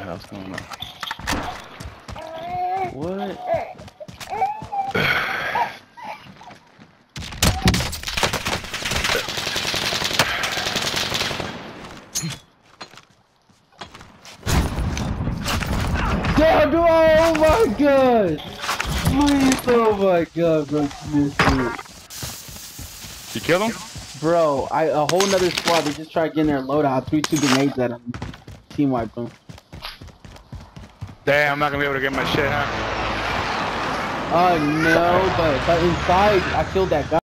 hell's going on? What? Damn, oh my god! Please, oh my god, bro, you missed it. You kill him? Bro, a whole nother squad, they just tried getting their loadout, threw 2 grenades at him. Team wiped him. Damn, I'm not gonna be able to get my shit, huh? No, but inside, I killed that guy.